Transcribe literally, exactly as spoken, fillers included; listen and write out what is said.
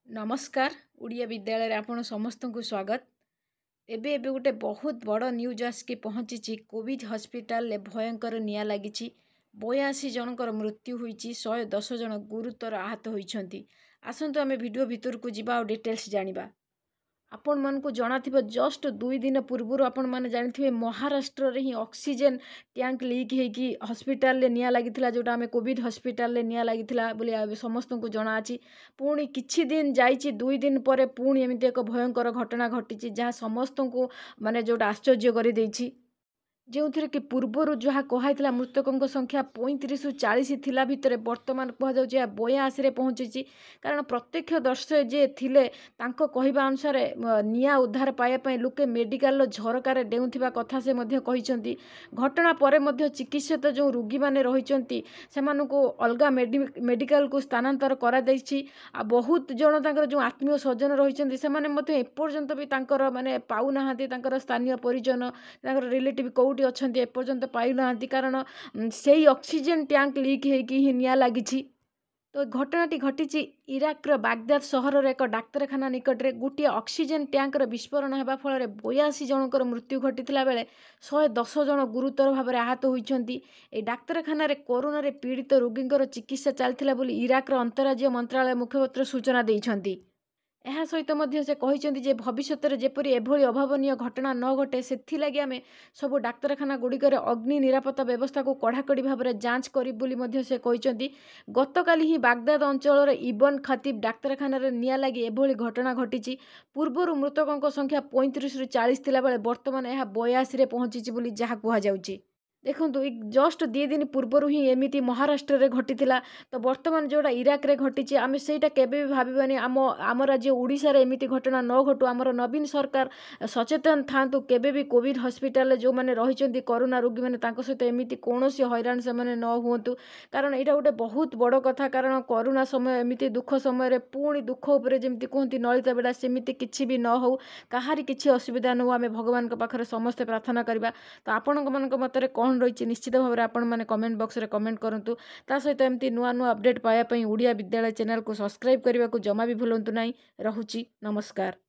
नमस्कार ओडिया विद्यालय आपण समस्त को स्वागत। एबे एबे गोटे बहुत बड़ न्यूज आसिक पहुँची कोविड हॉस्पिटल भयंकर निया लगी बयासी जनकर मृत्यु होईची शहे दस जन गुरुतर आहत होइछंती। आसंतु आमे वीडियो भितर को जिबा और डिटेल्स जानिबा। आपण मन को जाना थिबा जस्ट दुई दिन पूर्व आपण माने जानिथिबे महाराष्ट्र रे ही ऑक्सीजन टैंक लीक हेकी हॉस्पिटल ले निया लागिथिला जोटा हमें कोविड हॉस्पिटल ले निया लागिथिला बोली समस्त को जना अछि। पुणी किछि दिन जाइछि दुई दिन परे पुणी एमिति एक भयंकर घटना घटिछि जहाँ समस्त को माने जोटा आश्चर्य करि दैछि। जो थी कि पूर्वर जहाँ कहला मृतकों संख्या पैंतीस रु चालीस थिला भितर वर्तमान कहुचे बयासी पहुँची। कारण प्रत्यक्ष दर्शक जे थिले तांको कहवा अनुसार निया उद्धार पाइबापी लोके मेडिकल झरकार डेउथिबा कथा से मध्य कहिसंती। घटना परे मध्य चिकित्सित जो रोगी माने रहिसंती सेमानको अलगा मेडिकल को स्थानांतर करा दैछि। आ बहुत जन तांकर जो आत्मीय स्वजन रहिसंती सेमाने मध्य एपर्यंत भी तांकर माने पाउ नाहांती तांकर स्थानीय परिजन तांकर रिलेटिव कौटी अच्छे एपर्यंत पाई ना। कारण से ऑक्सीजन टैंक लीक होगी ही निया लगी। तो घटनाटी घटी इराकर बागदाद सहर एक डाक्तरखाना निकट में गोटे ऑक्सीजन टैंकर विस्फोरण होगा फल बयासी जनकर मृत्यु घटी बेले शहे दस जन गुरुतर भाव में आहत होती। डाक्तरखाना कोरोना रे पीड़ित रोगींकर चिकित्सा चलता इराकर अंतराज्य मंत्रालय मुखपात्र सूचना देइछंती। एहा सहित मध्य से कहिसेंती जे भविष्यत रे जेपरि एभली अभावनीय घटना न घटे सेथिलागि आमे सब डाक्तरखाना गुड़िकर अग्नि निरापत्ता व्यवस्था को कड़ाकड़ी भाव में जांच करी बोली मध्य से कहिसेंती। गतकाली ही बागदाद अंचल रे इबन खतीब डाक्तरखाना रे निया लागी एभली घटना घटिछि। पूर्वरु मृतकों संख्या पैंतीस रु चालीस थिला बेले वर्तमान एहा बयासी रे पहुंची बोली जहा कुहा जाउछि। देखो जस्ट दी दिन पूर्वर ही एमती महाराष्ट्र रे घटी तो वर्तमान जोड़ा इराक रे घटी आम सेटा केबे भी भाबानी आम आम राज्य ओडिशा रे एमती घटना न घटू। आमर नवीन सरकार सचेतन थांतु केबे भी कोविड हॉस्पिटल जो मैंने रही कोरोना रोगी मैंने सहित एमती कौन हैरान से मैंने न हुंतु। कारण यहाँ गोटे बहुत बड़ कथा। कारण कोरोना समय एमती दुख समय पुणी दुख उपर जमी कहती नलिता बेड़ा सेमती किसी भी न हो कहारी किसी असुविधा न हो आम भगवान पाखे समस्ते प्रार्थना करवा। तो आपण मतरे कौन रही निश्चित भाव में आपण मैंने कमेंट बॉक्स रे कमेंट करंतु। ता सहित एमती नुआ नुआ अपडेट पाया ओडिया विद्यालय चैनल को सब्सक्राइब करने को जमा भी भूलंतु नहीं। रहुची नमस्कार।